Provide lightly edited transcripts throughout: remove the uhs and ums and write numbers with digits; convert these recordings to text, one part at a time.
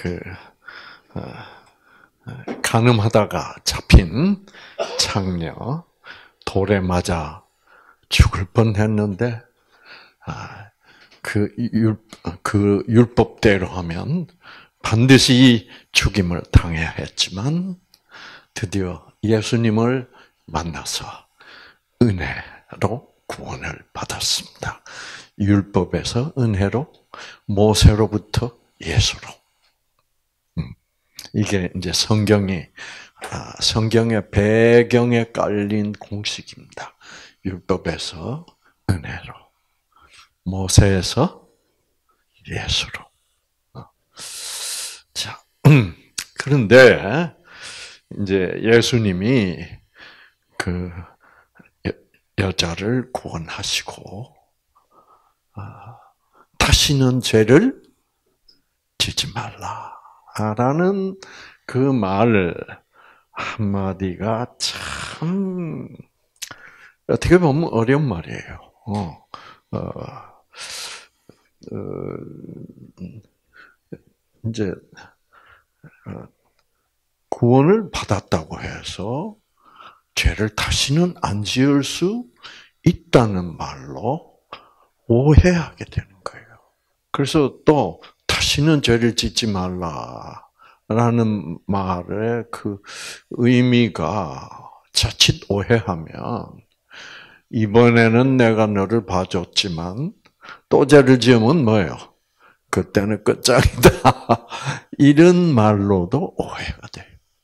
간음하다가 잡힌 창녀, 돌에 맞아 죽을 뻔했는데 그 율법대로 하면 반드시 죽임을 당해야 했지만 드디어 예수님을 만나서 은혜로 구원을 받았습니다. 율법에서 은혜로, 모세로부터 예수로. 이게 이제 성경의 배경에 깔린 공식입니다. 율법에서 은혜로, 모세에서 예수로. 자, 그런데 이제 예수님이 그 여자를 구원하시고 다시는 죄를 짓지 말라라는 그 말 한마디가 참 어떻게 보면 어려운 말이에요. 이제 구원을 받았다고 해서 죄를 다시는 안 지을 수 있다는 말로 오해하게 되는 거예요. 그래서 또 다시는 죄를 짓지 말라라는 말의 그 의미가 자칫 오해하면 이번에는 내가 너를 봐줬지만 또 죄를 지으면 뭐예요? 그때는 끝장이다. 이런 말로도 오해가 돼요.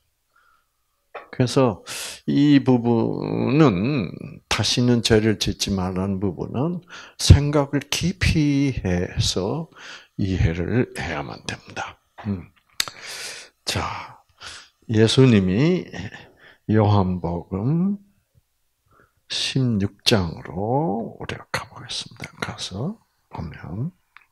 그래서 이 부분은 다시는 죄를 짓지 말라는 부분은 생각을 깊이 해서 이해를 해야만 됩니다. 자, 예수님이 요한복음 16장으로 우리가 가보겠습니다. 가서 보면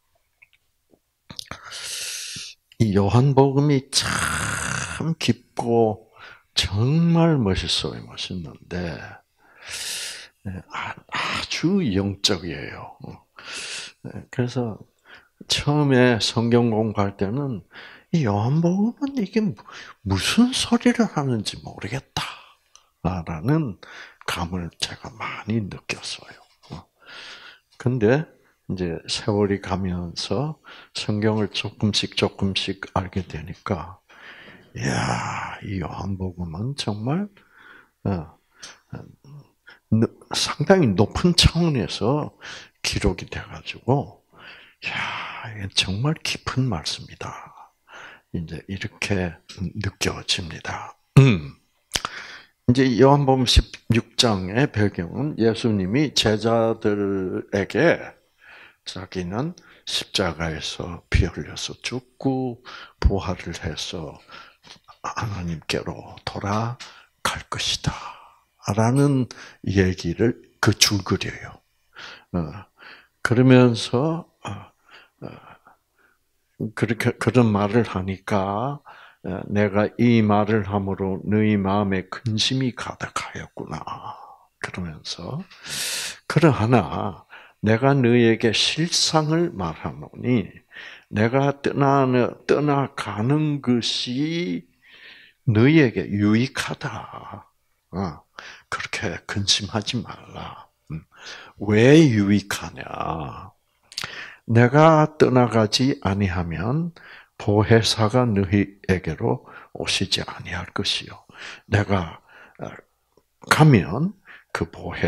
이 요한복음이 참 깊고 정말 멋있는데 아주 영적이에요. 그래서 처음에 성경 공부할 때는 이 요한복음은 이게 무슨 소리를 하는지 모르겠다라는 감을 제가 많이 느꼈어요. 근데 이제 세월이 가면서 성경을 조금씩 알게 되니까 이야, 이 요한복음은 정말 상당히 높은 차원에서 기록이 돼가지고, 이야, 이게 정말 깊은 말씀이다. 이제 이렇게 느껴집니다. 이제 요한복음 16장의 배경은 예수님이 제자들에게 자기는 십자가에서 피 흘려서 죽고 부활을 해서 하나님께로 돌아갈 것이다. 라는 얘기를 그 줄거리예요. 그러면서 그런 말을 하니까 내가 이 말을 함으로 너희 마음에 근심이 가득하였구나. 그러면서 그러하나 내가 너희에게 실상을 말하노니 내가 떠나가는 것이 너희에게 유익하다. 그렇게 근심하지 말라. 왜 유익하냐? 내가 떠나가지 아니하면 보혜사가 너희에게로 오시지 아니할 것이요. 내가 가면 그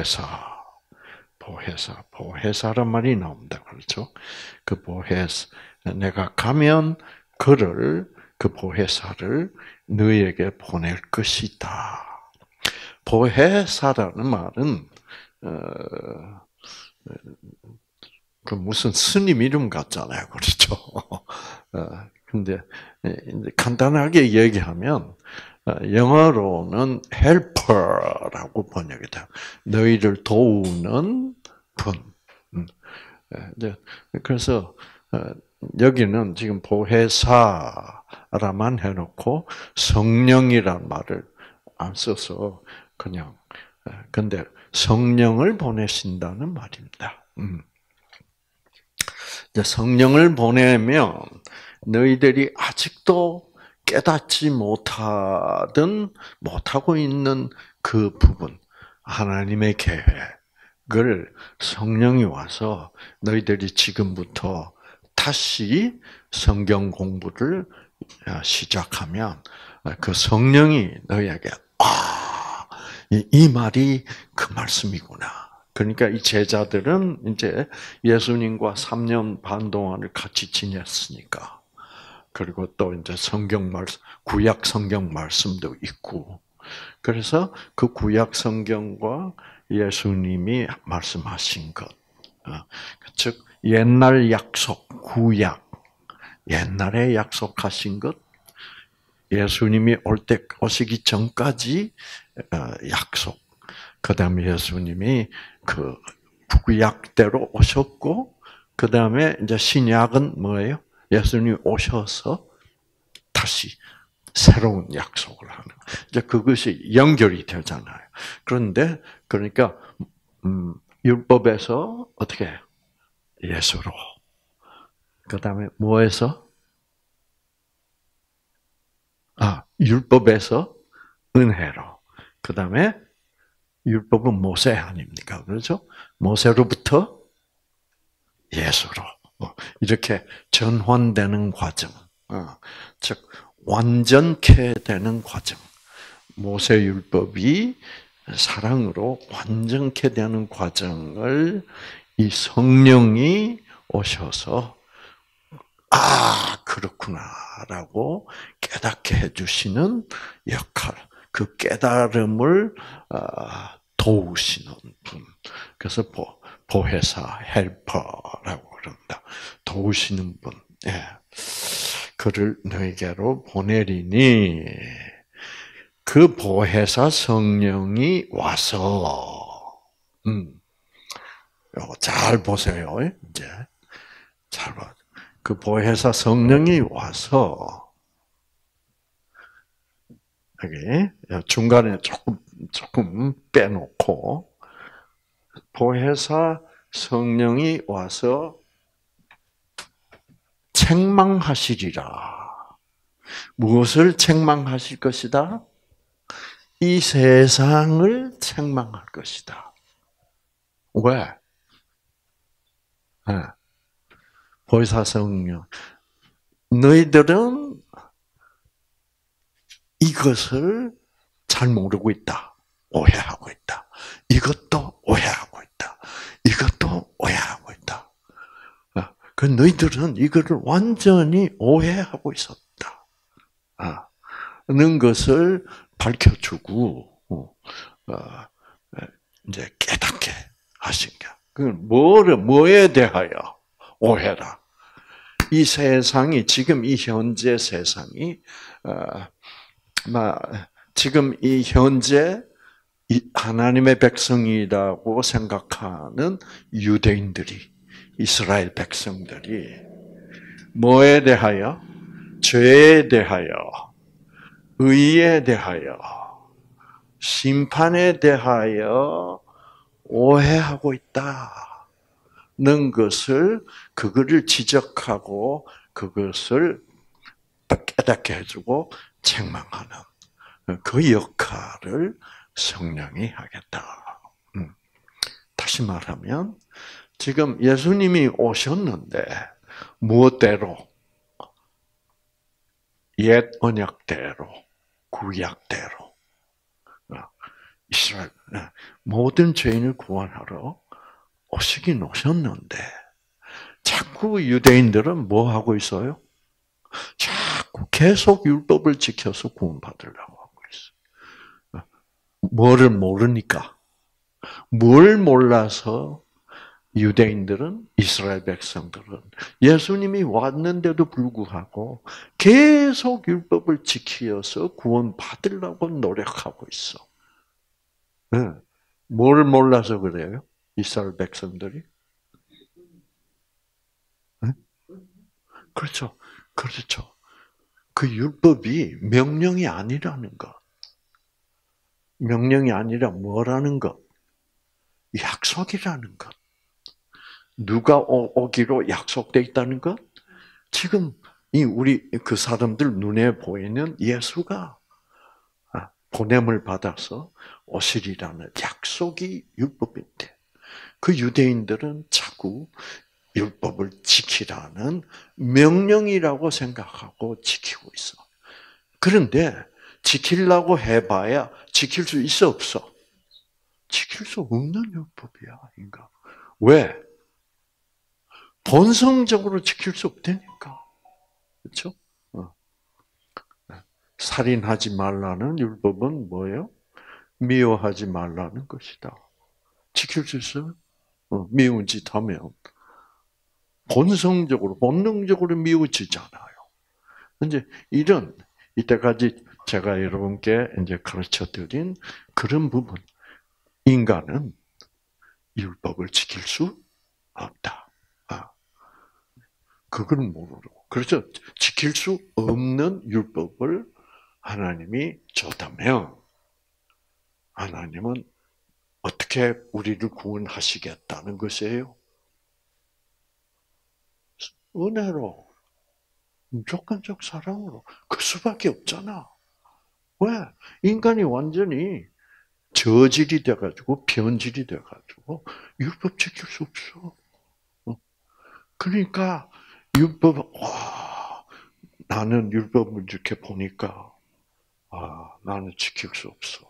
보혜사란 말이 나옵니다. 그렇죠? 그 내가 가면 그 보혜사를 너희에게 보낼 것이다. 보혜사라는 말은 그 무슨 스님 이름 같잖아요, 그렇죠? 근데 간단하게 얘기하면 영어로는 helper라고 번역이 돼요. 너희를 도우는 분. 그래서 여기는 지금 보혜사라만 해놓고 성령이란 말을 안 써서 그냥 근데 성령을 보내신다는 말입니다. 성령을 보내면 너희들이 아직도 깨닫지 못하고 있는 그 부분, 하나님의 계획을 성령이 와서 너희들이 지금부터 다시 성경 공부를 시작하면 그 성령이 너희에게 이 말이 그 말씀이구나. 그러니까 이 제자들은 이제 예수님과 3년 반 동안을 같이 지냈으니까. 그리고 또 이제 성경 말씀, 구약 성경 말씀도 있고. 그래서 그 구약 성경과 예수님이 말씀하신 것, 즉 옛날 약속, 구약, 옛날에 약속하신 것, 예수님이 오시기 전까지 약속. 그다음에 예수님이 그 구약대로 오셨고, 그다음에 이제 신약은 뭐예요? 예수님이 오셔서 다시 새로운 약속을 하는. 이제 그것이 연결이 되잖아요. 그런데 그러니까 율법에서 어떻게 해요? 예수로. 그다음에 뭐에서? 율법에서 은혜로. 그다음에 율법은 모세 아닙니까? 그렇죠? 모세로부터 예수로. 이렇게 전환되는 과정. 즉 완전케 되는 과정. 모세 율법이 사랑으로 완전케 되는 과정을 이 성령이 오셔서 그렇구나라고 깨닫게 해주시는 역할, 그 깨달음을 도우시는 분. 그래서 보혜사, 헬퍼라고 그런다. 도우시는 분. 예. 그를 너희게로 보내리니 그 보혜사 성령이 와서 잘 보세요. 이제 잘 봐. 그 보혜사 성령이 와서 여기 중간에 조금 빼놓고 보혜사 성령이 와서 책망하시리라. 무엇을 책망하실 것이다? 이 세상을 책망할 것이다. 왜? 보혜사 성령. 너희들은 이것을 잘 모르고 있다. 오해하고 있다. 이것도 오해하고 있다. 이것도 오해하고 있다. 그 너희들은 이거를 완전히 오해하고 있었다. 는 것을 밝혀주고 이제 깨닫게 하신 게. 그건 뭐에 대하여 오해라. 이 세상이 지금 이 현재 세상이 지금 이 현재 하나님의 백성이라고 생각하는 유대인들이 이스라엘 백성들이 뭐에 대하여? 죄에 대하여, 의에 대하여, 심판에 대하여 오해하고 있다는 것을 그거를 지적하고 그것을 깨닫게 해주고 책망하는 그 역할을 성령이 하겠다. 다시 말하면 지금 예수님이 오셨는데 무엇대로? 옛 언약대로, 구약대로 이스라엘 모든 죄인을 구원하러 오시긴 오셨는데 자꾸 유대인들은 뭐 하고 있어요? 자꾸 계속 율법을 지켜서 구원받으려고 하고 있어요. 뭐를 모르니까. 뭘 몰라서 유대인들은, 이스라엘 백성들은 예수님이 왔는데도 불구하고 계속 율법을 지키어서 구원받으려고 노력하고 있어. 뭘 몰라서 그래요? 이스라엘 백성들이? 그렇죠. 그렇죠. 그 율법이 명령이 아니라는 것. 명령이 아니라 뭐라는 것? 약속이라는 것. 누가 오기로 약속돼 있다는 것? 지금 우리 그 사람들 눈에 보이는 예수가 보냄을 받아서 오시리라는 약속이 율법인데 그 유대인들은 자꾸 율법을 지키라는 명령이라고 생각하고 지키고 있어. 그런데 지키려고 해봐야 지킬 수 있어 없어? 지킬 수 없는 율법이야, 인간. 왜? 본성적으로 지킬 수 없다니까. 그렇죠? 살인하지 말라는 율법은 뭐예요? 미워하지 말라는 것이다. 지킬 수 있어요? 미운 짓 하면 본성적으로, 본능적으로 미워지잖아요. 이제 이때까지 제가 여러분께 이제 가르쳐 드린 그런 부분, 인간은 율법을 지킬 수 없다. 그걸 모르고. 그래서 지킬 수 없는 율법을 하나님이 줬다면, 하나님은 어떻게 우리를 구원하시겠다는 것이에요? 은혜로, 무조건적 사랑으로. 그 수밖에 없잖아. 왜? 인간이 완전히 저질이 돼가지고, 변질이 돼가지고, 율법 지킬 수 없어. 그러니까, 나는 율법을 이렇게 보니까, 나는 지킬 수 없어.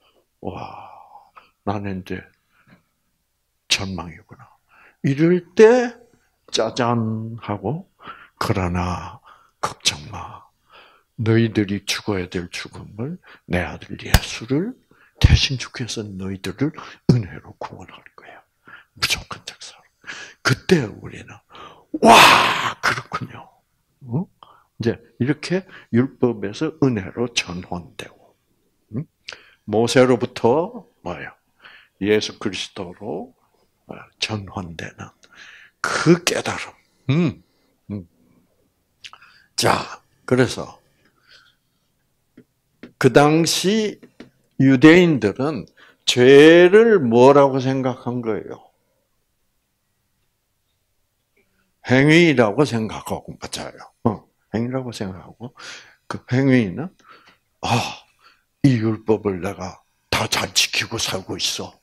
나는 이제 절망이구나. 이럴 때, 짜잔 하고, 그러나, 걱정 마. 너희들이 죽어야 될 죽음을 내 아들 예수를 대신 주께서 너희들을 은혜로 구원할 거야. 무조건적 사랑. 그때 우리는 그렇군요. 이제 이렇게 율법에서 은혜로 전환되고 모세로부터 뭐예요? 예수 그리스도로 전환되는 그 깨달음. 자, 그래서 그 당시 유대인들은 죄를 뭐라고 생각한 거예요? 행위라고 생각하고, 맞아요. 행위라고 생각하고, 그 행위는, 이 율법을 내가 다 잘 지키고 살고 있어.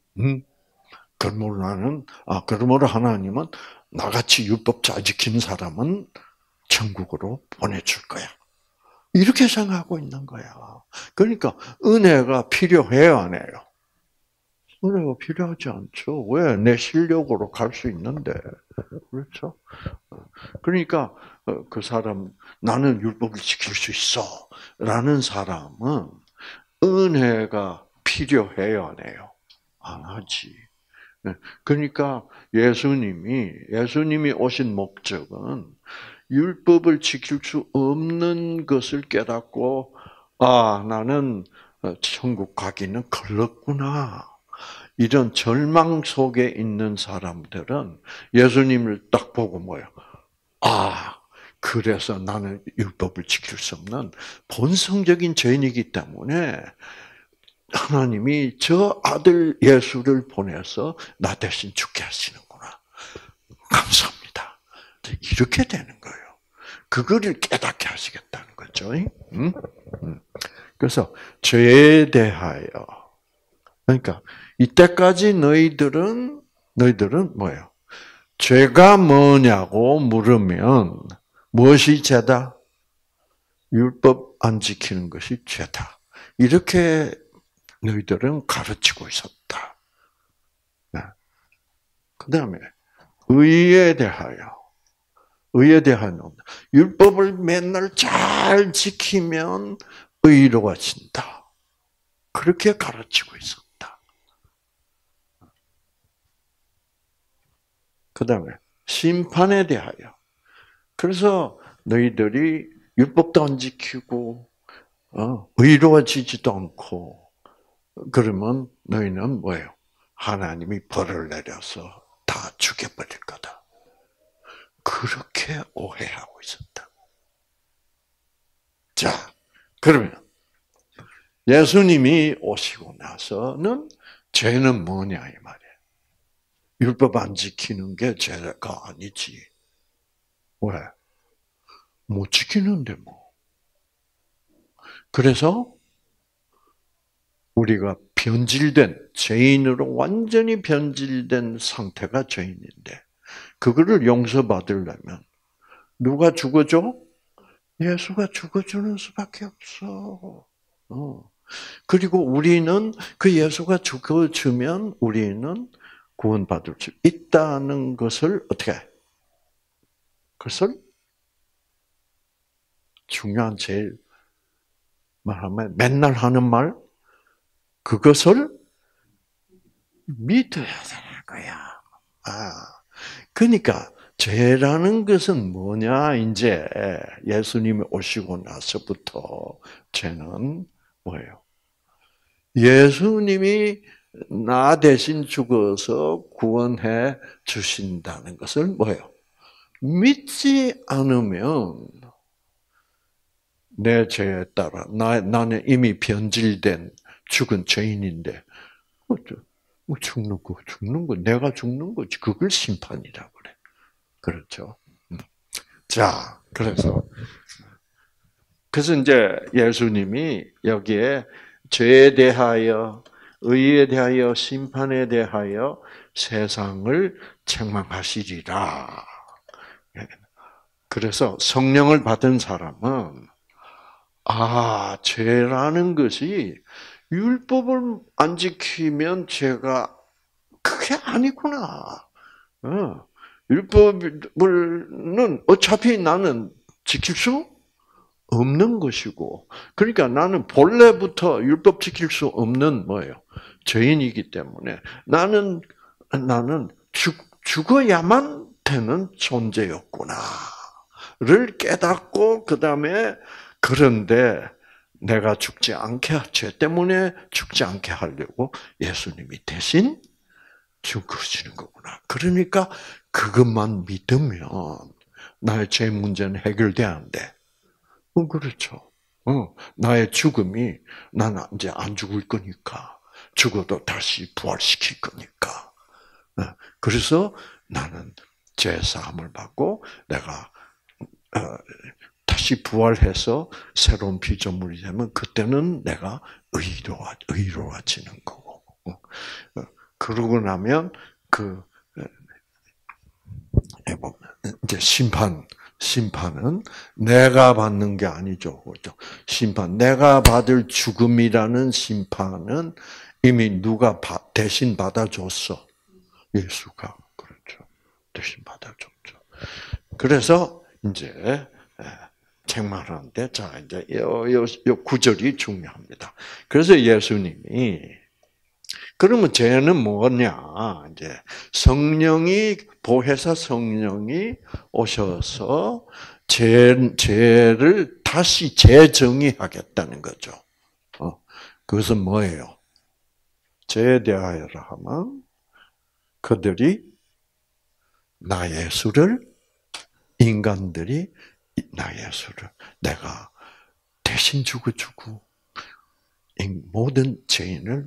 그러므로 하나님은 나같이 율법 잘 지키는 사람은 천국으로 보내줄 거야. 이렇게 생각하고 있는 거야. 그러니까 은혜가 필요해요, 안 해요? 은혜가 필요하지 않죠. 왜? 내 실력으로 갈 수 있는데. 그렇죠? 그러니까 그 사람, 나는 율법을 지킬 수 있어. 라는 사람은 은혜가 필요해요, 안 해요? 안 하지. 그러니까 예수님이 오신 목적은 율법을 지킬 수 없는 것을 깨닫고, 나는 천국 가기는 걸렀구나. 이런 절망 속에 있는 사람들은 예수님을 딱 보고 뭐예요? 그래서 나는 율법을 지킬 수 없는 본성적인 죄인이기 때문에 하나님이 저 아들 예수를 보내서 나 대신 죽게 하시는구나. 감사합니다. 이렇게 되는 거예요. 그거를 깨닫게 하시겠다는 거죠. 그래서 죄에 대하여, 그러니까 이때까지 너희들은 뭐예요? 죄가 뭐냐고 물으면 무엇이 죄다? 율법 안 지키는 것이 죄다. 이렇게 너희들은 가르치고 있었다. 그 다음에 의에 대하여 율법을 맨날 잘 지키면 의로워진다. 그렇게 가르치고 있었다. 그 다음에 심판에 대하여. 그래서 너희들이 율법도 안 지키고 의로워지지도 않고 그러면 너희는 뭐예요? 하나님이 벌을 내려서 다 죽여버릴 거다. 그렇게 오해하고 있었다. 자, 그러면 예수님이 오시고 나서는 죄는 뭐냐 이 말이에요. 율법 안 지키는 게 죄가 아니지. 왜? 못 지키는데 뭐. 그래서 우리가 변질된, 죄인으로 완전히 변질된 상태가 죄인인데, 그거를 용서받으려면 누가 죽어줘? 예수가 죽어주는 수밖에 없어. 그리고 우리는 그 예수가 죽어주면 우리는 구원받을 수 있다는 것을 어떻게 해? 그것을 중요한 제일 말하면 맨날 하는 말 그것을 믿어야 되는 거야. 그러니까 죄라는 것은 뭐냐? 이제 예수님이 오시고 나서부터 죄는 뭐예요? 예수님이 나 대신 죽어서 구원해 주신다는 것을 뭐예요? 믿지 않으면 내 죄에 따라 나는 이미 변질된 죽은 죄인인데 죽는 거 내가 죽는 거지. 그걸 심판이라고 그래. 그렇죠. 자, 그래서 이제 예수님이 여기에 죄에 대하여, 의에 대하여, 심판에 대하여 세상을 책망하시리라. 그래서 성령을 받은 사람은 죄라는 것이 율법을 안 지키면 죄가 그게 아니구나. 율법은 어차피 나는 지킬 수 없는 것이고, 그러니까 나는 본래부터 율법 지킬 수 없는 뭐예요? 죄인이기 때문에 나는 죽어야만 되는 존재였구나를 깨닫고 그 다음에 그런데 내가 죽지 않게 죄 때문에 죽지 않게 하려고 예수님이 대신 죽으시는 거구나. 그러니까 그것만 믿으면 나의 죄 문제는 해결되는데. 그렇죠. 나의 죽음이 나는 이제 안 죽을 거니까 죽어도 다시 부활시킬 거니까. 그래서 나는 죄 사함을 받고 내가 다시 부활해서 새로운 피조물이 되면 그때는 내가 의로워지는 거고. 그러고 나면 이제 심판은 내가 받는 게 아니죠. 그렇죠? 내가 받을 죽음이라는 심판은 이미 누가 대신 받아줬어? 예수가. 그렇죠. 대신 받아줬죠. 그래서 이제 책망하는데, 자, 이제 요 구절이 중요합니다. 그래서 예수님이, 그러면 죄는 뭐냐? 이제 보혜사 성령이 오셔서 죄를 다시 재정의하겠다는 거죠. 그것은 뭐예요? 죄에 대하여 하면 그들이 나 예수를, 인간들이 나 예수를 내가 대신 죽어주고 모든 죄인을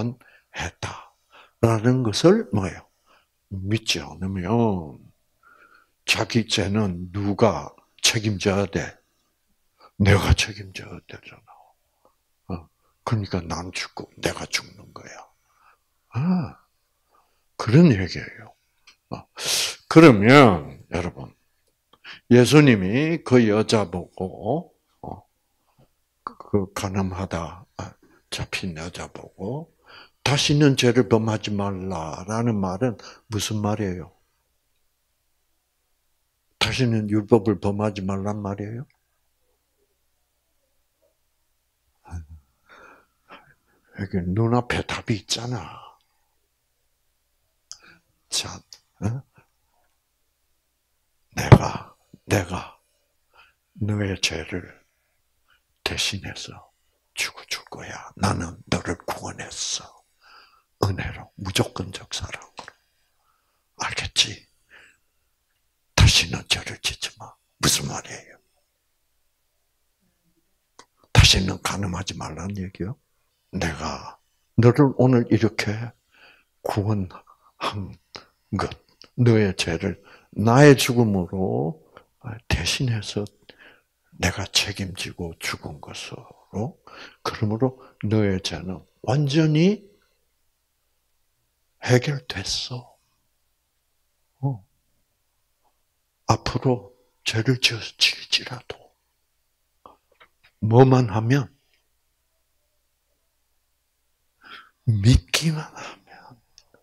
구원했다라는 것을 뭐예요? 믿지 않으면 자기 죄는 누가 책임져야 돼? 내가 책임져야 되잖아. 그러니까 난 죽고 내가 죽는 거야. 그런 얘기예요. 그러면 여러분, 예수님이 그 여자 보고 그 가늠하다 잡힌 여자 보고 다시는 죄를 범하지 말라라는 말은 무슨 말이에요? 다시는 율법을 범하지 말란 말이에요? 여기 눈앞에 답이 있잖아. 자, 내가 너의 죄를 대신해서 죽어줄 거야. 나는 너를 구원했어. 은혜로, 무조건적 사랑으로. 알겠지? 다시는 죄를 짓지 마. 무슨 말이에요? 다시는 간음하지 말라는 얘기요? 내가 너를 오늘 이렇게 구원한 것, 너의 죄를 나의 죽음으로 대신해서 내가 책임지고 죽은 것으로, 그러므로 너의 죄는 완전히 해결됐어. 앞으로 죄를 지을지라도 뭐만 하면, 믿기만 하면.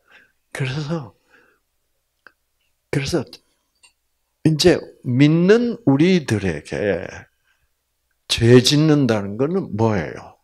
그래서 이제 믿는 우리들에게 죄 짓는다는 것은 뭐예요?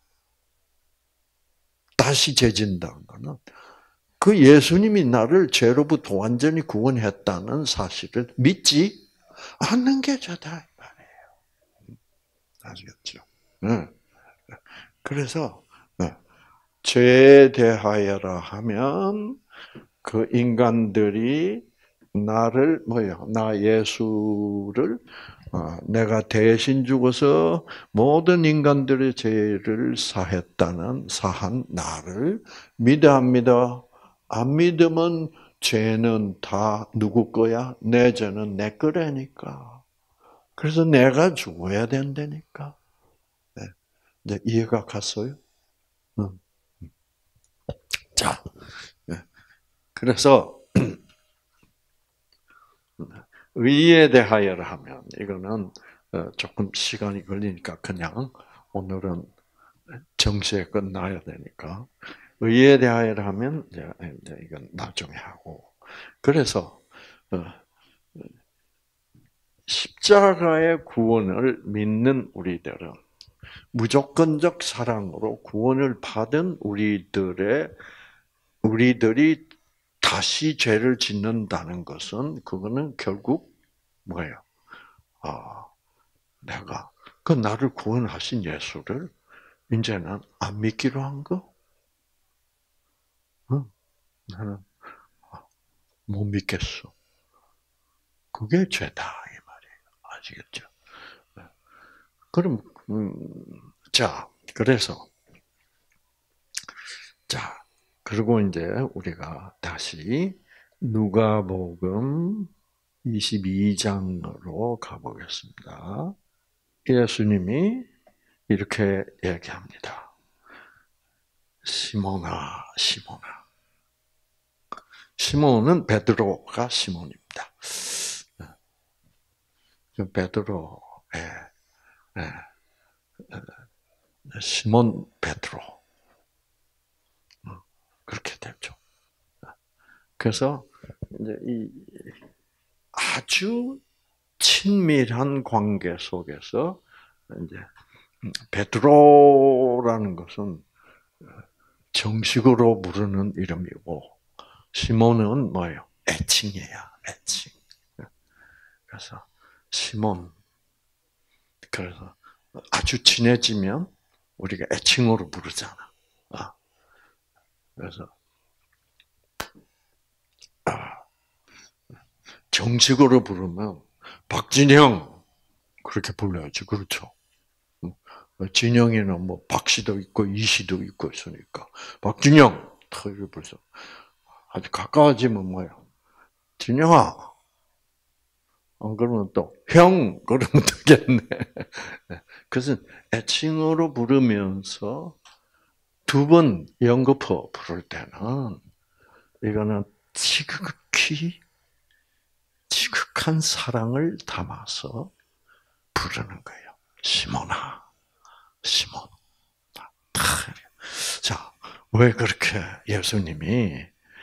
다시 죄 짓는다는 것은 그 예수님이 나를 죄로부터 완전히 구원했다는 사실을 믿지 않는 게 죄다 이 말이에요. 아시겠죠? 네. 그래서 죄에 대하여라 하면 그 인간들이 나를 나 예수를 내가 대신 죽어서 모든 인간들의 죄를 사한 나를 믿어야 합니다. 안 믿으면 죄는 다 누구 거야? 내 죄는 내 거라니까. 그래서 내가 죽어야 된다니까. 네. 이제 이해가 갔어요? 응. 자, 네. 그래서 의에 대하여 하면 이거는 조금 시간이 걸리니까 그냥 오늘은 정시에 끝나야 되니까 의에 대하여 하면 이제 이건 나중에 하고. 그래서 십자가의 구원을 믿는 우리들은 무조건적 사랑으로 구원을 받은 우리들이 다시 죄를 짓는다는 것은 그거는 결국 뭐예요? 내가 그 나를 구원하신 예수를 이제는 안 믿기로 한 거? 나는 못 믿겠어. 그게 죄다 이 말이에요. 아시겠죠? 그럼 그래서 그리고 이제 우리가 다시 누가복음 22장으로 가보겠습니다. 예수님이 이렇게 얘기합니다. 시몬아, 시몬아. 시몬은 베드로가 시몬입니다. 베드로, 시몬 베드로. 그렇게 되죠. 그래서 이제 이 아주 친밀한 관계 속에서 이제 베드로라는 것은 정식으로 부르는 이름이고 시몬은 뭐예요? 애칭이야, 애칭. 그래서 시몬. 그래서 아주 친해지면 우리가 애칭으로 부르잖아. 그래서 정식으로 부르면 박진영 그렇게 불러야지, 그렇죠? 진영이는 뭐 박씨도 있고 이씨도 있고 있으니까 박진영 이렇게 불러. 아주 가까워지면 뭐야? 진영아. 안 그러면 또 형 그러면 되겠네. 그래서 애칭으로 부르면서 두 번 연거푸 부를 때는 이거는 지극한 사랑을 담아서 부르는 거예요. 시몬아, 시몬. 자, 왜 그렇게 예수님이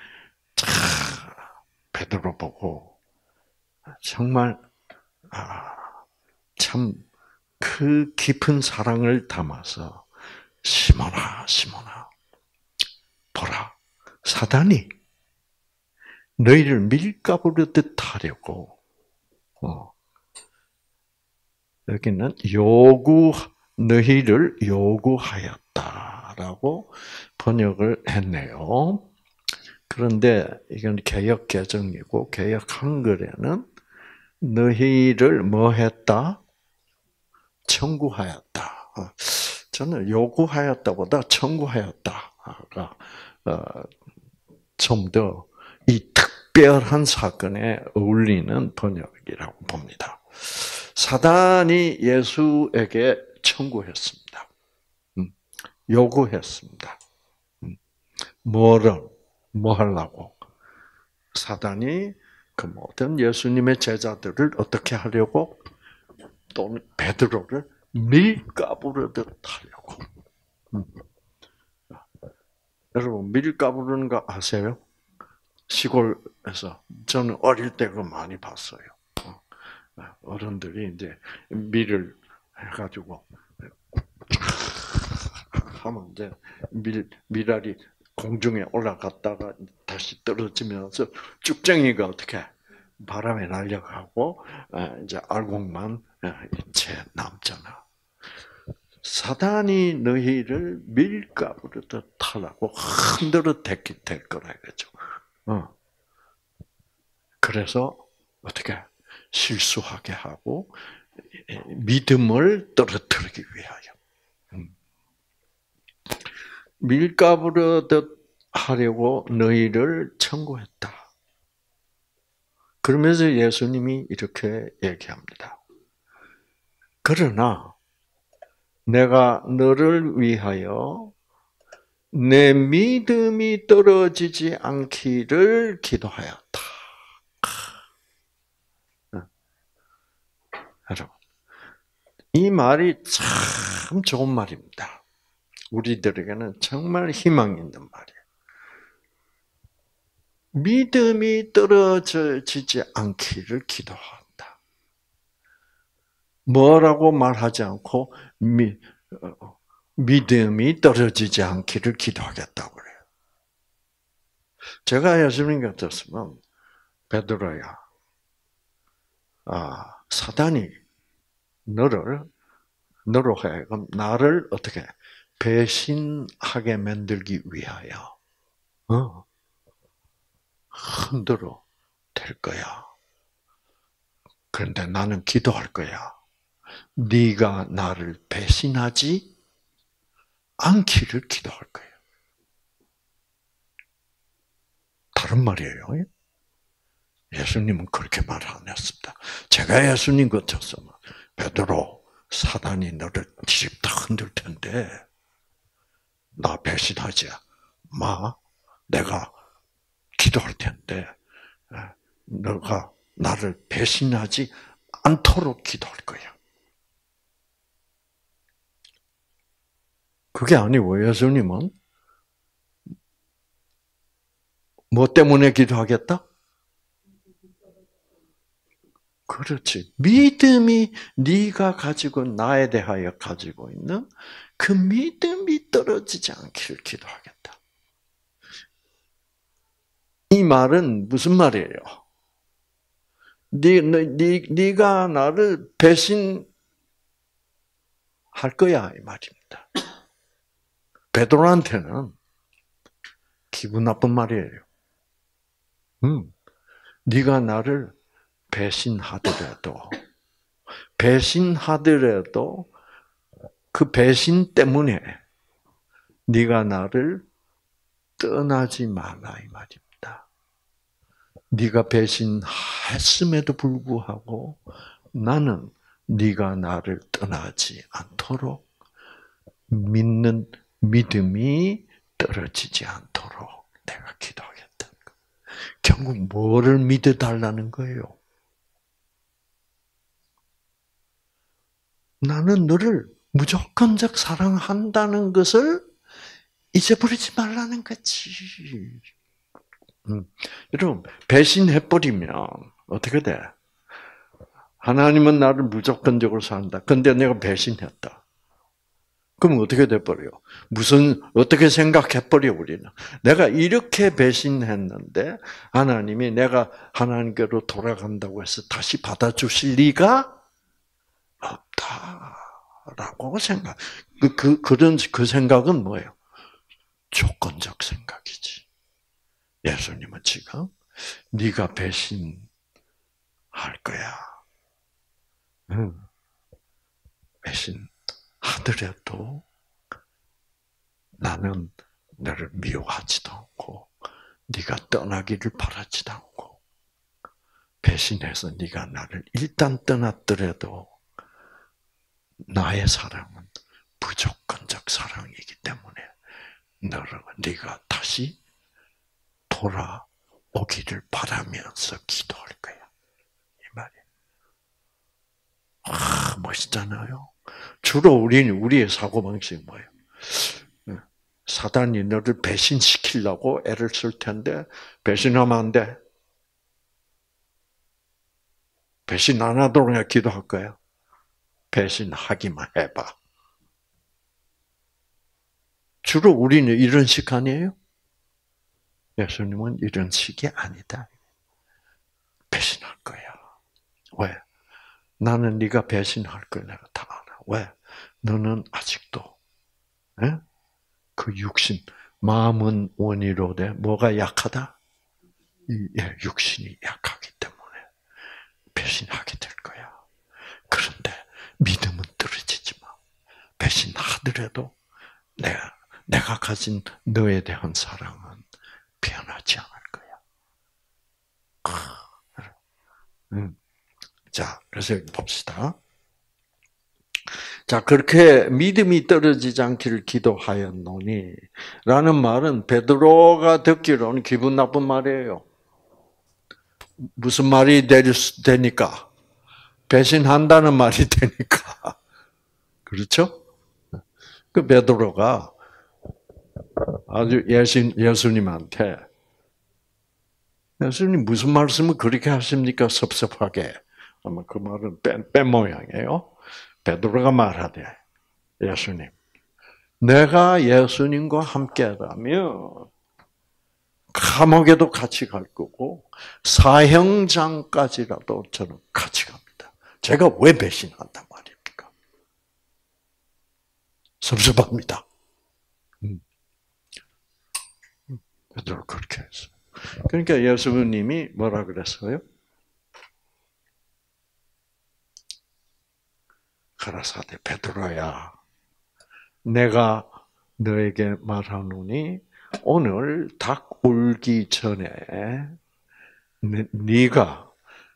베드로 보고 정말 참 그 깊은 사랑을 담아서 시몬아, 시몬아, 보라, 사단이 너희를 밀가부르듯 하려고 여기는 너희를 요구하였다라고 번역을 했네요. 그런데 이건 개역 개정이고 개역 한글에는 너희를 뭐 했다? 청구하였다. 저는 요구하였다보다 청구하였다가 좀 더 이 특별한 사건에 어울리는 번역이라고 봅니다. 사단이 예수에게 청구했습니다. 요구했습니다. 뭐 하려고? 사단이 그 모든 예수님의 제자들을 어떻게 하려고? 또는 베드로를 밀가부르듯 하려고. 여러분 밀가부르는 거 아세요? 시골에서 저는 어릴 때 그거 많이 봤어요. 어른들이 이제 밀을 해가지고 하면 이제 밀알이 공중에 올라갔다가 다시 떨어지면서 쭉쟁이가 어떻게 바람에 날려가고 이제 알곡만 채 남잖아. 사단이 너희를 밀가부르듯 하라고 흔들어 댈 거라 이거죠. 그래서 어떻게 실수하게 하고 믿음을 떨어뜨리기 위하여 밀가부르듯 하려고 너희를 청구했다. 그러면서 예수님이 이렇게 얘기합니다. 그러나 내가 너를 위하여 내 믿음이 떨어지지 않기를 기도하였다. 여러분, 이 말이 참 좋은 말입니다. 우리들에게는 정말 희망이 있는 말이에요. 믿음이 떨어지지 않기를 기도한다. 뭐라고 말하지 않고 믿음이 떨어지지 않기를 기도하겠다고 그래요. 제가 예수님 같았으면 베드로야, 사단이 너로 하여금 나를 어떻게 배신하게 만들기 위하여 흔들어 댈 거야. 그런데 나는 기도할 거야. 네가 나를 배신하지 않기를 기도할 거예요. 다른 말이에요. 예수님은 그렇게 말 안 했습니다. 제가 예수님 같았으면 베드로, 사단이 너를 뒤집다 흔들 텐데 나 배신하지 마. 내가 기도할 텐데 너가 나를 배신하지 않도록 기도할 거야. 그게 아니고 예수님은 뭐 때문에 기도하겠다? 그렇지. 믿음이 네가 가지고 나에 대하여 가지고 있는 그 믿음이 떨어지지 않기를 기도하겠다. 이 말은 무슨 말이에요? 네가 나를 배신할 거야 이 말입니다. 베드로한테는 기분 나쁜 말이에요. 네가 나를 배신하더라도 그 배신 때문에 네가 나를 떠나지 말라 이 말입니다. 네가 배신했음에도 불구하고 나는 네가 나를 떠나지 않도록 믿는 믿음이 떨어지지 않도록 내가 기도하겠다. 결국 뭐를 믿어달라는 거예요? 나는 너를 무조건적 사랑한다는 것을 잊어버리지 말라는 거지. 여러분, 배신해버리면 어떻게 돼? 하나님은 나를 무조건적으로 사랑한다. 근데 내가 배신했다. 그럼 어떻게 돼버려요? 어떻게 생각해버려, 우리는? 내가 이렇게 배신했는데, 하나님이 내가 하나님께로 돌아간다고 해서 다시 받아주실 리가 없다라고 생각. 그 생각은 뭐예요? 조건적 생각이지. 예수님은 지금 네가 배신할 거야. 배신하더라도 나는 너를 미워하지도 않고 네가 떠나기를 바라지도 않고 배신해서 네가 나를 일단 떠났더라도 나의 사랑은 무조건적 사랑이기 때문에 네가 다시 돌아오기를 바라면서 기도할 거야. 이 말이야. 멋있잖아요. 주로 우리의 사고방식이 뭐예요? 사단이 너를 배신시키려고 애를 쓸 텐데 배신하면 안 돼. 배신 안 하도록 기도할 거야. 배신하기만 해봐. 주로 우리는 이런 식 아니에요? 예수님은 이런 식이 아니다. 배신할 거야. 왜? 나는 네가 배신할 걸 내가 다 알아. 왜? 너는 아직도 그 육신, 마음은 원이로되 뭐가 약하다? 육신이 약하기 때문에 배신하게 될 거야. 그런데 믿음은 떨어지지 마. 배신하더라도 내가 가진 너에 대한 사랑은 변하지 않을 거야. 자, 그래서 봅시다. 자, 그렇게 믿음이 떨어지지 않기를 기도하였노니 라는 말은 베드로가 듣기로는 기분 나쁜 말이에요. 무슨 말이 되니까? 배신한다는 말이 되니까. 그렇죠? 그 베드로가 아주 예수님한테 예수님 무슨 말씀을 그렇게 하십니까? 섭섭하게. 아마 그 말은 뺀 모양이에요. 베드로가 말하되 예수님, 내가 예수님과 함께라면 감옥에도 같이 갈 거고 사형장까지라도 저는 같이 갑니다. 제가 왜 배신한단 말입니까? 섭섭합니다. 베드로 그렇게 했어요. 그러니까 예수님이 뭐라 그랬어요? 가라사대 베드로야, 내가 너에게 말하노니 오늘 닭 울기 전에 네가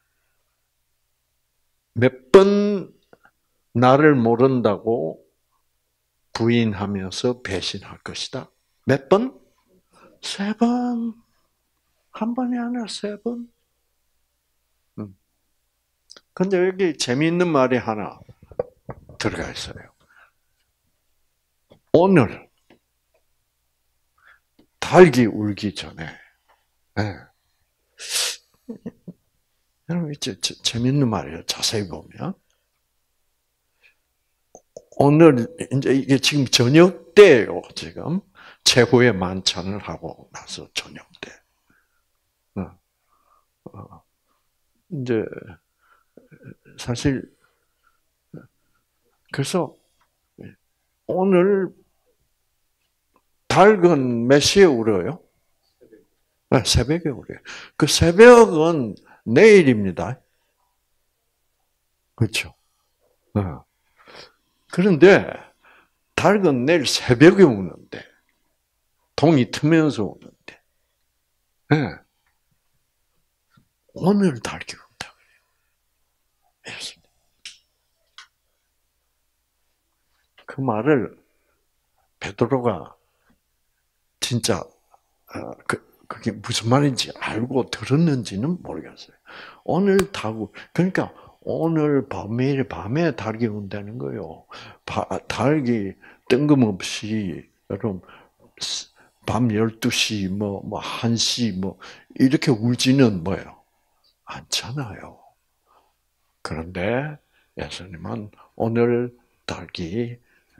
몇 번 나를 모른다고 부인하면서 배신할 것이다. 몇 번? 3번. 한 번이 아니라 3번. 근데 여기 재미있는 말이 하나 들어가 있어요. 오늘 닭이 울기 전에, 네. 여러분, 재밌는 말이에요. 자세히 보면. 오늘, 이제 이게 지금 저녁 때예요, 지금. 최후의 만찬을 하고 나서 저녁 때. 이제, 사실, 그래서, 오늘 닭은 몇 시에 울어요? 네, 새벽에 울어요. 그 새벽은 내일입니다. 그렇죠? 그런데 닭은 내일 새벽에 우는데 동이 트면서 우는데 오늘 닭이 운다 그래요. 그 말을 베드로가 진짜 그게 무슨 말인지 알고 들었는지는 모르겠어요. 오늘 닭 그러니까 오늘 밤에 닭이 운다는 거예요. 닭이 뜬금없이 여러분 밤 12시 뭐 1시 뭐 이렇게 울지는 뭐예요? 않잖아요. 그런데 예수님은 오늘 닭이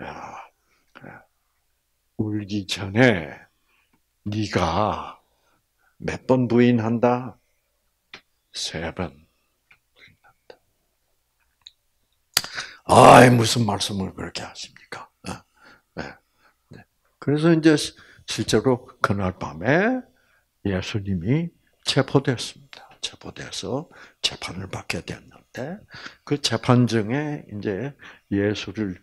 울기 전에 네가 몇 번 부인한다? 3번. 무슨 말씀을 그렇게 하십니까? 네. 그래서 이제 실제로 그날 밤에 예수님이 체포됐습니다. 체포돼서 재판을 받게 됐는데 그 재판정에 이제 예수를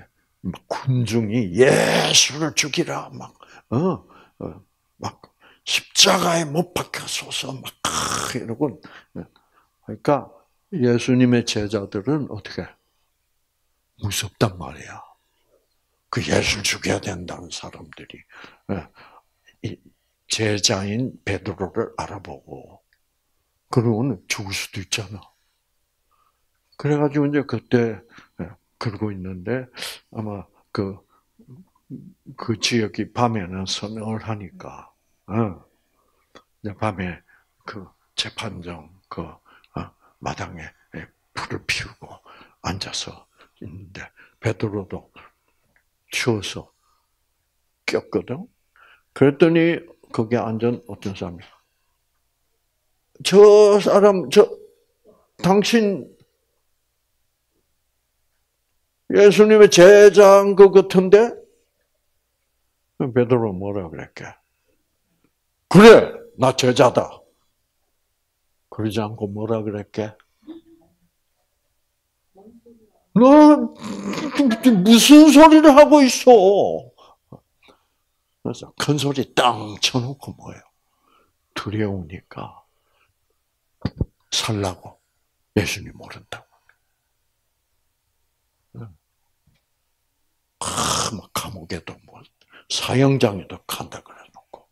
군중이 예수를 죽이라 막 십자가에 못 박혀서서 막 이러고. 그러니까 예수님의 제자들은 어떻게 무섭단 말이야. 그 예수 죽여야 된다는 사람들이 제자인 베드로를 알아보고 그러고는 죽을 수도 있잖아. 그래가지고 이제 그때 그러고 있는데 아마 그 지역이 밤에는 서늘하니까 이제 밤에 그 재판정 마당에 불을 피우고 앉아서 있는데 베드로도 추워서 꼈거든. 그랬더니 거기 앉은 어떤 사람이 저 사람 당신 예수님의 제자인 것 같은데? 베드로 뭐라 그랬게? 그래, 나 제자다. 그러지 않고 뭐라 그랬게? 너 무슨 소리를 하고 있어? 그래서 큰 소리 땅 쳐놓고 뭐예요? 두려우니까 살라고 예수님 모른다고. 막 감옥에도 뭐 사형장에도 간다 그래놓고.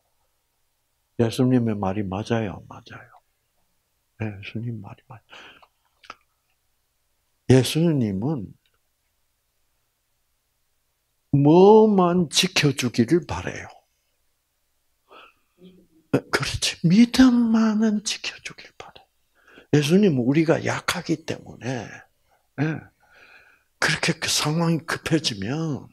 예수님의 말이 맞아요, 맞아요. 예수님 말이 맞아요. 예수님은 뭐만 지켜주기를 바래요. 그렇지. 믿음만은 지켜주길 바래. 예수님은 우리가 약하기 때문에 그렇게 그 상황이 급해지면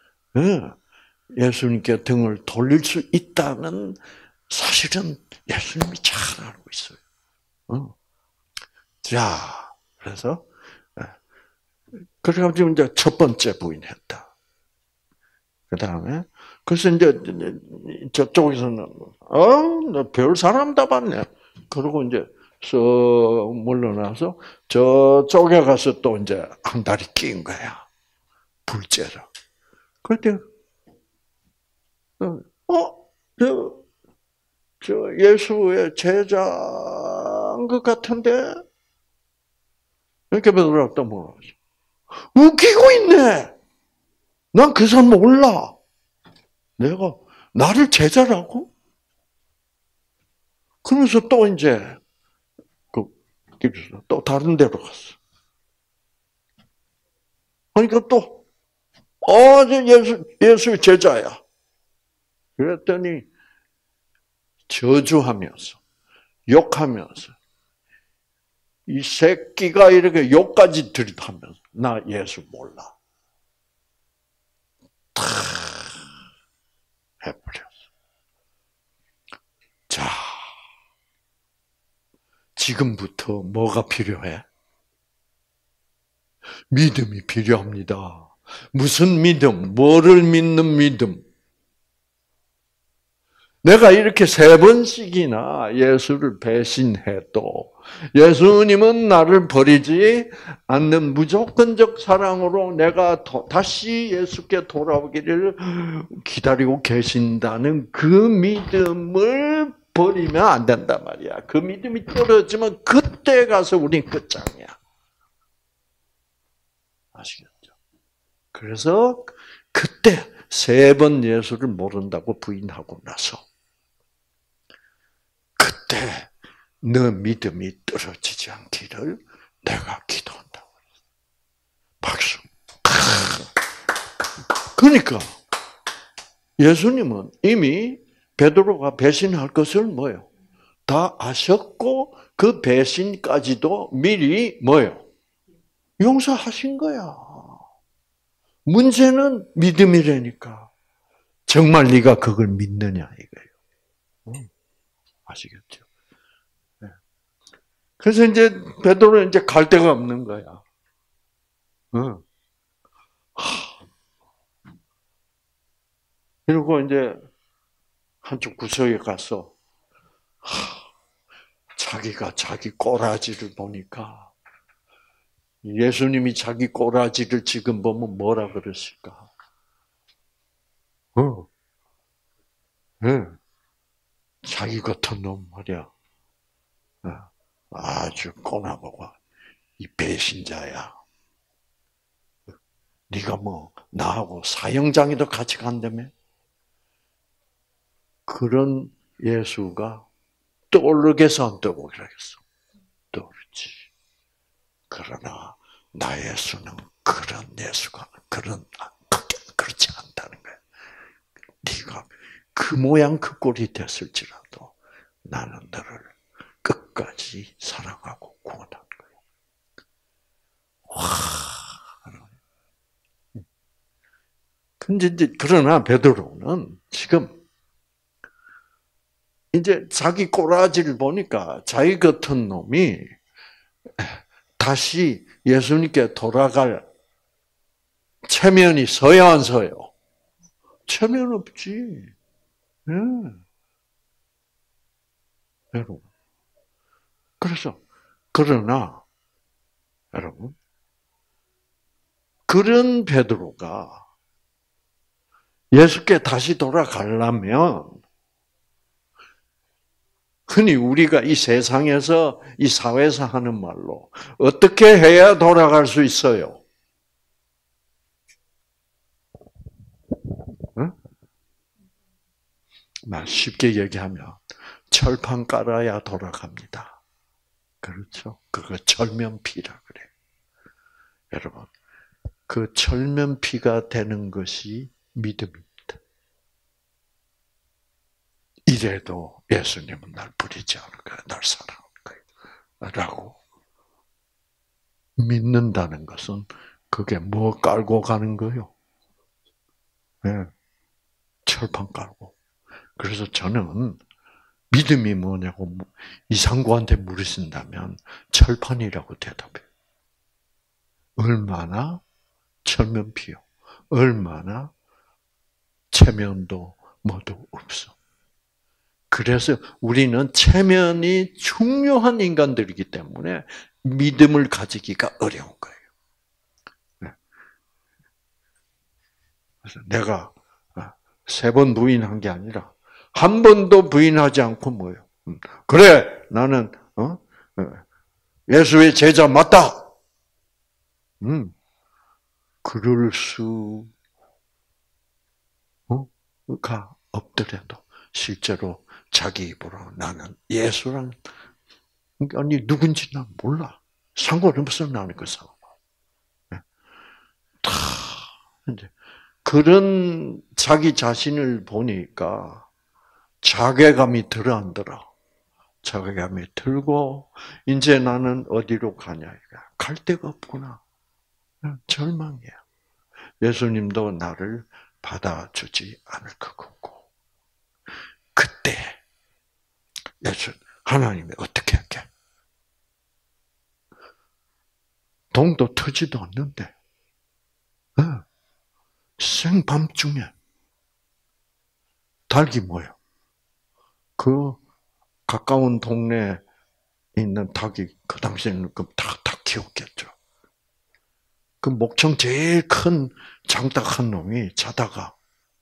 예수님께 등을 돌릴 수 있다는 사실은 예수님이 잘 알고 있어요. 자, 그래서 그래가지고 이제 첫 번째 부인했다. 그 다음에 그래서 이제 저쪽에서는 너 별 사람 다 봤네. 그러고 이제 쓱 물러나서 저쪽에 가서 또 이제 한 다리 낀 거야. 불째로. 그때 저 예수의 제자인 것 같은데 이렇게 베드로가 또 물어봤어. 웃기고 있네. 난 그 사람 몰라. 내가 나를 제자라고? 그러면서 또 이제 또 다른 데로 갔어. 그러니까 또 예수 제자야. 그랬더니 저주하면서 욕하면서 이 새끼가 이렇게 욕까지 들이하면서 나 예수 몰라. 다 해버렸어. 자, 지금부터 뭐가 필요해? 믿음이 필요합니다. 무슨 믿음? 뭐를 믿는 믿음? 내가 이렇게 3번씩이나 예수를 배신해도 예수님은 나를 버리지 않는 무조건적 사랑으로 내가 다시 예수께 돌아오기를 기다리고 계신다는 그 믿음을 버리면 안 된단 말이야. 그 믿음이 떨어지면 그때 가서 우린 끝장이야. 아시겠죠? 그래서 그때 3번 예수를 모른다고 부인하고 나서 그때 너 믿음이 떨어지지 않기를 내가 기도한다고. 박수. 그러니까 예수님은 이미 베드로가 배신할 것을 뭐예요? 다 아셨고 그 배신까지도 미리 뭐예요? 용서하신 거야. 문제는 믿음이라니까. 정말 네가 그걸 믿느냐 이거예요. 아시겠죠? 그래서 이제 베드로는 이제 갈 데가 없는 거야. 그리고 이제 한쪽 구석에 가서 자기가 자기 꼬라지를 보니까 예수님이 자기 꼬라지를 지금 보면 뭐라 그러실까? 네. 자기 같은 놈 말이야. 아주 꼬나보고 이 배신자야. 네가 뭐 나하고 사형장에도 같이 간다며? 그런 예수가 떠오르겠어 안 떠오르겠어? 떠오르지. 그러나 나 예수는 그런 예수가 그렇지 않다는 거야. 네가 그 모양 그 꼴이 됐을지라도 나는 너를 끝까지 사랑하고 구원한 거야. 와. 근데 이제 그러나 베드로는 지금 이제 자기 꼬라지를 보니까 자기 같은 놈이 다시 예수님께 돌아갈 체면이 서야 안 서요? 체면 없지. 네. 여러분. 그래서 그러나 여러분 그런 베드로가 예수께 다시 돌아가려면 흔히 우리가 이 세상에서 이 사회에서 하는 말로 어떻게 해야 돌아갈 수 있어요? 응? 말 쉽게 얘기하면 철판 깔아야 돌아갑니다. 그렇죠? 그거 철면피라 그래. 여러분, 그 철면피가 되는 것이 믿음입니다. 이래도 예수님은 날 버리지 않을 거야. 날 사랑할 거야. 라고 믿는다는 것은 그게 뭐 깔고 가는 거요? 네. 철판 깔고. 그래서 저는 믿음이 뭐냐고 이상구한테 물으신다면 철판이라고 대답해요. 얼마나 철면피요. 얼마나 체면도 뭐도 없어. 그래서 우리는 체면이 중요한 인간들이기 때문에 믿음을 가지기가 어려운 거예요. 그래서 내가 3번 부인한 게 아니라 한 번도 부인하지 않고 뭐예요? 그래, 나는 예수의 제자 맞다. 그럴 수가 없더라도 실제로 자기 입으로 나는 예수랑 아니 누군지 난 몰라. 상관없어 나는 그 사람. 다 이제 그런 자기 자신을 보니까 자괴감이 들어 안 들어? 자괴감이 들고 이제 나는 어디로 가냐? 갈 데가 없구나. 절망이야. 예수님도 나를 받아주지 않을 것 같고 그때 예수 하나님이 어떻게 할게? 동도 트지도 않는데 생밤중에 닭이 뭐예요? 그 가까운 동네에 있는 닭이 그 당시에는 그 닭 키웠겠죠. 그 목청 제일 큰 장닭 한 놈이 자다가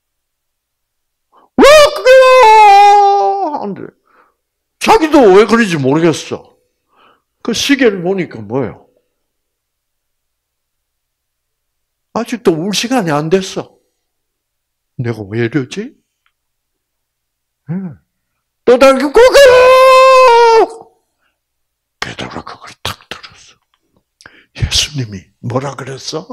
왜 그래요? 안돼. 자기도 왜 그런지 모르겠어. 그 시계를 보니까 뭐예요? 아직도 울 시간이 안 됐어. 내가 왜 이러지? 또 닭이 고개요! 베드로가 그걸 탁 들었어. 예수님이 뭐라 그랬어?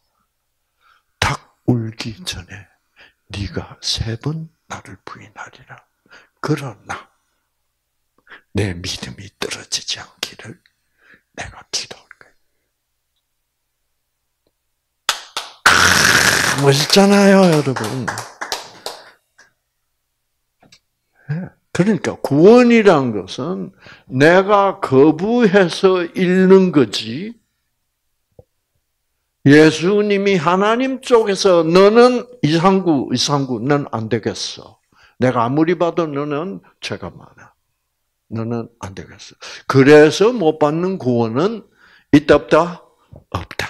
닭 울기 전에 네가 3번 나를 부인하리라. 그러나 내 믿음이 떨어지지 않기를 내가 기도할 거야. 멋있잖아요, 여러분. 그러니까 구원이란 것은 내가 거부해서 잃는 거지. 예수님이 하나님 쪽에서 너는 이상구, 넌 안 되겠어. 내가 아무리 봐도 너는 죄가 많아. 너는 안 되겠어. 그래서 못 받는 구원은 있다 없다? 없다.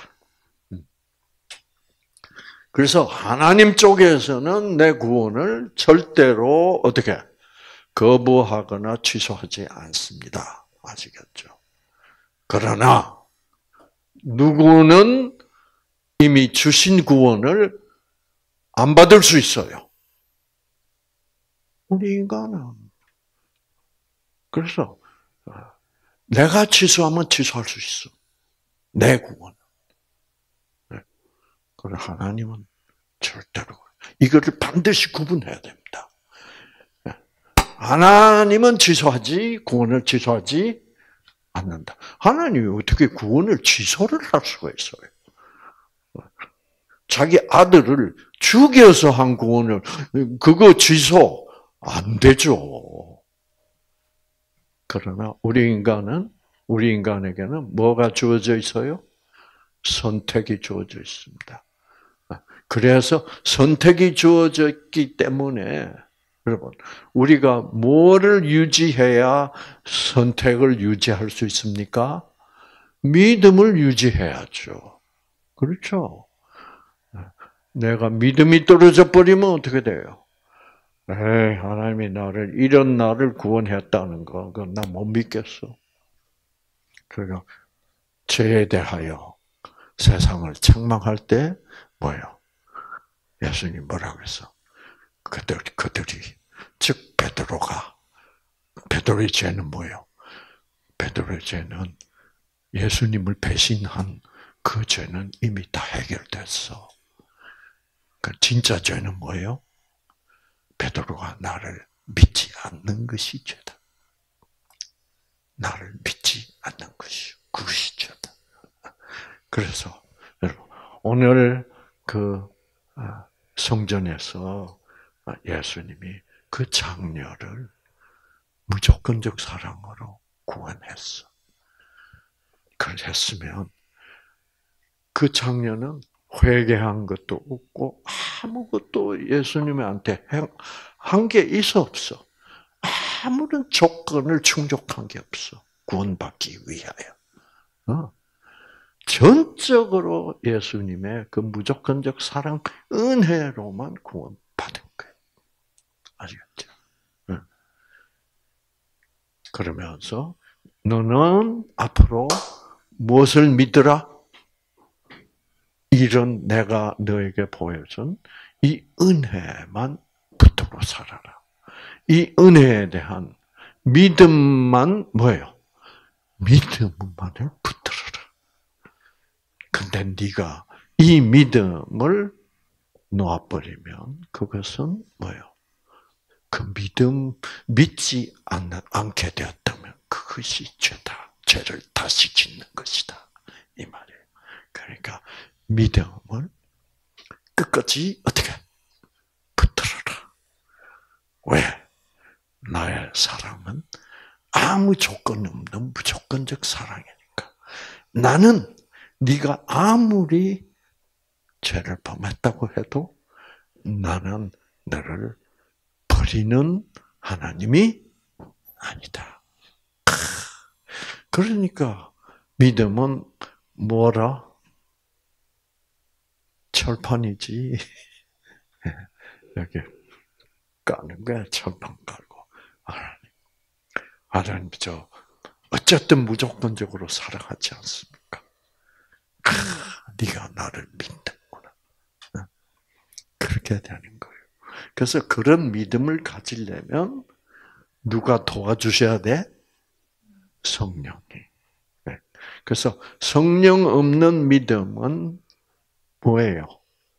그래서 하나님 쪽에서는 내 구원을 절대로 어떻게 거부하거나 취소하지 않습니다. 아시겠죠? 그러나 누구는 이미 주신 구원을 안 받을 수 있어요. 우리 인간은. 그래서 내가 취소하면 취소할 수 있어. 내 구원. 그러나 하나님은 절대로 이거를 반드시 구분해야 됩니다. 하나님은 취소하지 구원을 취소하지 않는다. 하나님이 어떻게 구원을 취소를 할 수가 있어요? 자기 아들을 죽여서 한 구원을 그거 취소 안 되죠. 그러나 우리 인간에게는 뭐가 주어져 있어요? 선택이 주어져 있습니다. 그래서 선택이 주어져 있기 때문에 여러분, 우리가 뭐를 유지해야 선택을 유지할 수 있습니까? 믿음을 유지해야죠. 그렇죠? 내가 믿음이 떨어져 버리면 어떻게 돼요? 에이, 하나님이 이런 나를 구원했다는 거, 그건 나 못 믿겠어. 그러니까, 죄에 대하여 세상을 책망할 때, 뭐예요? 예수님 뭐라고 했어? 그들이, 즉, 베드로의 죄는 뭐예요? 베드로의 죄는 예수님을 배신한 그 죄는 이미 다 해결됐어. 그 진짜 죄는 뭐예요? 베드로가 나를 믿지 않는 것이 죄다. 나를 믿지 않는 그것이 죄다. 그래서 여러분 오늘 그 성전에서 예수님이 그 장녀를 무조건적 사랑으로 구원했어. 그걸 했으면 그 장녀는 회개한 것도 없고 아무것도 예수님한테 한 게 있어 없어. 아무런 조건을 충족한 게 없어. 구원받기 위하여. 전적으로 예수님의 그 무조건적 사랑, 은혜로만 구원받은 거예요. 아시겠죠? 그러면서 너는 앞으로 무엇을 믿으라? 이런 내가 너에게 보여준 이 은혜만 붙들고 살아라. 이 은혜에 대한 믿음만 뭐예요? 믿음만을 붙들어라. 근데 네가 이 믿음을 놓아버리면 그것은 뭐예요? 그 믿음 믿지 않게 되었다면 그것이 죄다. 죄를 다시 짓는 것이다. 이 말이에요. 그러니까 믿음을 끝까지 어떻게 붙들어라. 왜? 나의 사랑은 아무 조건 없는 무조건적 사랑이니까. 나는 네가 아무리 죄를 범했다고 해도 나는 너를 버리는 하나님이 아니다. 그러니까 믿음은 뭐라? 철판이지. 여기 까는 거야. 철판 깔고. 하나님 어쨌든 무조건적으로 사랑하지 않습니까? 네가 나를 믿는구나. 그렇게 되는 거예요. 그래서 그런 믿음을 가지려면 누가 도와주셔야 돼? 성령이. 그래서 성령 없는 믿음은 뭐예요?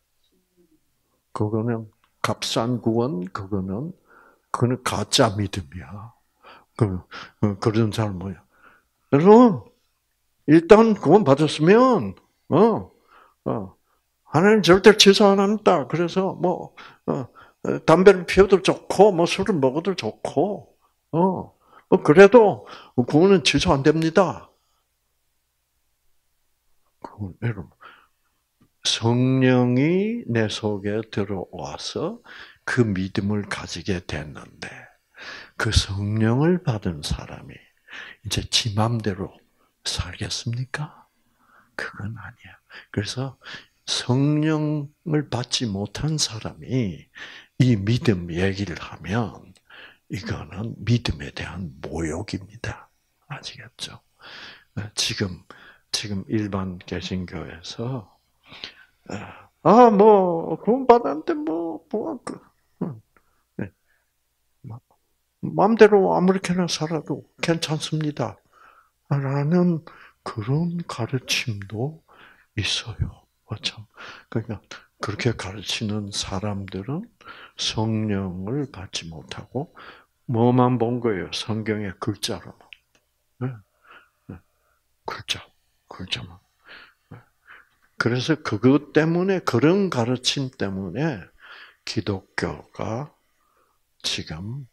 그거는 값싼 구원, 그거는 가짜 믿음이야. 그런 사람 뭐야? 여러분, 일단 구원 받았으면, 하나님 절대 취소 안 합니다. 그래서 담배를 피워도 좋고, 술을 먹어도 좋고, 그래도 구원은 취소 안 됩니다. 여러분, 성령이 내 속에 들어와서 그 믿음을 가지게 됐는데, 그 성령을 받은 사람이 이제 지 맘대로 살겠습니까? 그건 아니야. 그래서 성령을 받지 못한 사람이 이 믿음 얘기를 하면 이거는 믿음에 대한 모욕입니다. 아시겠죠? 지금 일반 개신교에서 뭐 구원받았는데 네. 마음대로 아무렇게나 살아도 괜찮습니다. 라는 그런 가르침도 있어요. 참. 그러니까 그렇게 가르치는 사람들은 성령을 받지 못하고 뭐만 본 거예요? 성경의 글자로만. 네. 네. 글자만. 네. 그래서 그것 때문에, 그런 가르침 때문에 기독교가 지금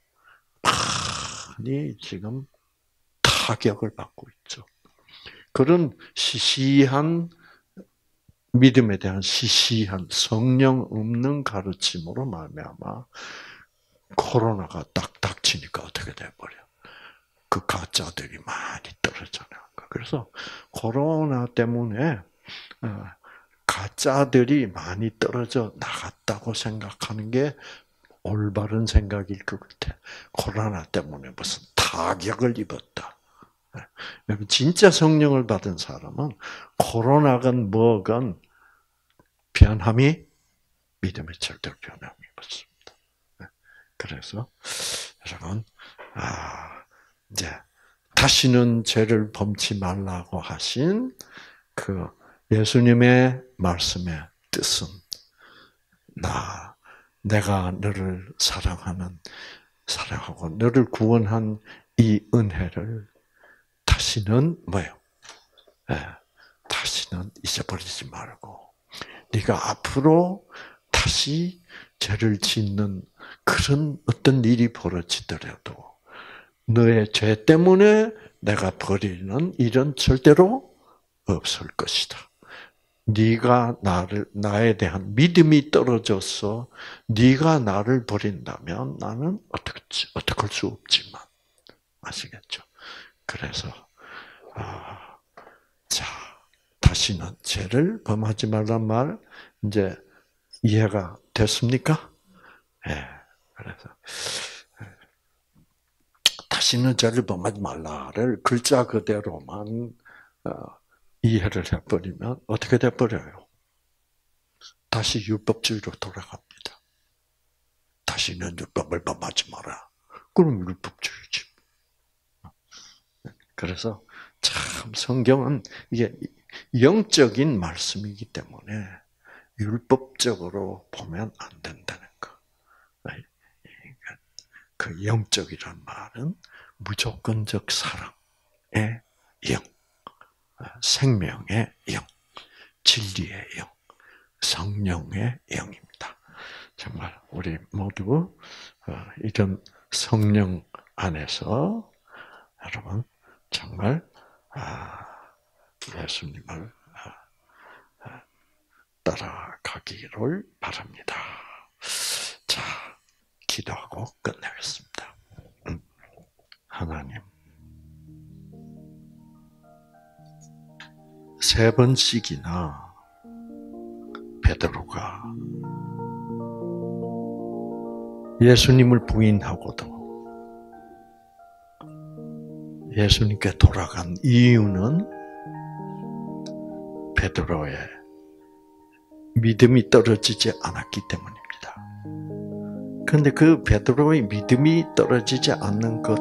많이 지금 타격을 받고 있죠. 그런 시시한 믿음에 대한 시시한 성령 없는 가르침으로 말미암아 코로나가 딱 닥치니까 어떻게 돼버려? 그 가짜들이 많이 떨어져요. 그래서 코로나 때문에 가짜들이 많이 떨어져 나갔다고 생각하는 게 올바른 생각일 것 같아. 코로나 때문에 무슨 타격을 입었다. 진짜 성령을 받은 사람은 코로나건 뭐건 변함이 믿음의 절대로 변함이 없습니다. 그래서 여러분 이제 다시는 죄를 범치 말라고 하신 그 예수님의 말씀의 뜻은 내가 너를 사랑하고 너를 구원한 이 은혜를 다시는 다시는 잊어버리지 말고 네가 앞으로 다시 죄를 짓는 그런 어떤 일이 벌어지더라도 너의 죄 때문에 내가 버리는 일은 절대로 없을 것이다. 네가 나에 대한 믿음이 떨어져서 네가 나를 버린다면 나는 어떡할 수 없지만 아시겠죠? 그래서 자 다시는 죄를 범하지 말란 말 이제 이해가 됐습니까? 예. 그래서 다시는 죄를 범하지 말라를 글자 그대로만 이해를 해버리면 어떻게 돼버려요? 다시 율법주의로 돌아갑니다. 다시는 율법을 범하지 마라. 그럼 율법주의지. 그래서 참 성경은 이게 영적인 말씀이기 때문에 율법적으로 보면 안 된다는 거. 그 영적이란 말은 무조건적 사랑의 영, 생명의 영, 진리의 영, 성령의 영입니다. 정말 우리 모두 이런 성령 안에서 여러분 정말 예수님을 따라가기를 바랍니다. 자, 기도하고 끝내겠습니다. 하나님, 3번씩이나 베드로가 예수님을 부인하고도 예수님께 돌아간 이유는 베드로의 믿음이 떨어지지 않았기 때문입니다. 그런데 그 베드로의 믿음이 떨어지지 않는 것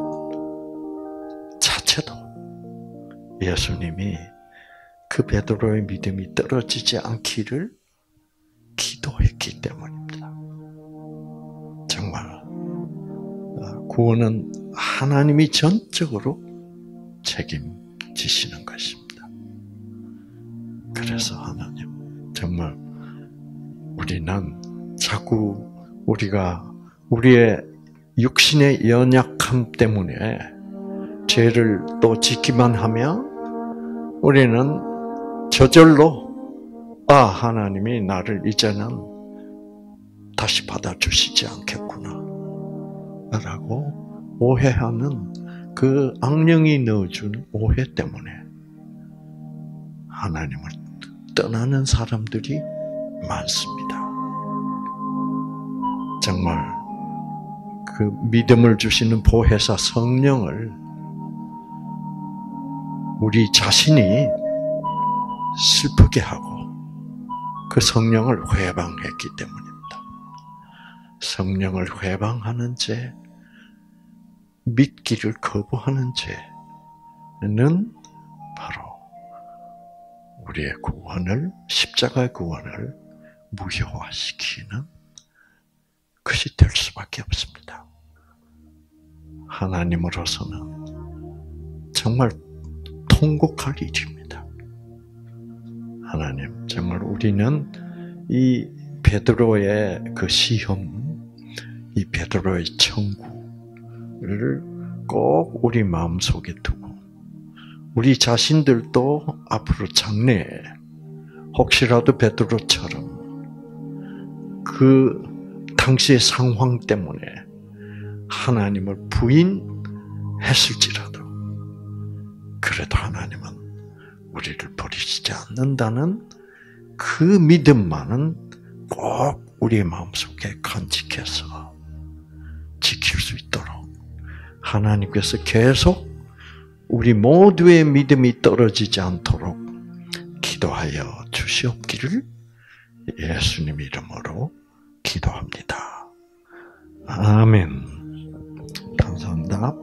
자체도 예수님이 그 베드로의 믿음이 떨어지지 않기를 기도했기 때문입니다. 정말 구원은 하나님이 전적으로 책임지시는 것입니다. 그래서 하나님, 정말 우리는 자꾸 우리의 육신의 연약함 때문에 죄를 또 짓기만 하면 우리는 저절로 하나님이 나를 이제는 다시 받아주시지 않겠구나 라고 오해하는 그 악령이 넣어준 오해 때문에 하나님을 떠나는 사람들이 많습니다. 정말 그 믿음을 주시는 보혜사 성령을 우리 자신이 슬프게 하고 그 성령을 회방했기 때문입니다. 성령을 회방하는 죄, 믿기를 거부하는 죄는 바로 우리의 구원을, 십자가의 구원을 무효화시키는 것이 될 수밖에 없습니다. 하나님으로서는 정말 통곡할 일입니다. 하나님, 정말 우리는 이 베드로의 그 시험, 이 베드로의 청구를 꼭 우리 마음속에 두고 우리 자신들도 앞으로 장래에 혹시라도 베드로처럼 그 당시의 상황 때문에 하나님을 부인했을지라도 그래도 하나님은 우리를 버리시지 않는다는 그 믿음만은 꼭 우리의 마음속에 간직해서 지킬 수 있도록 하나님께서 계속 우리 모두의 믿음이 떨어지지 않도록 기도하여 주시옵기를 예수님 이름으로 기도합니다. 아멘. 감사합니다.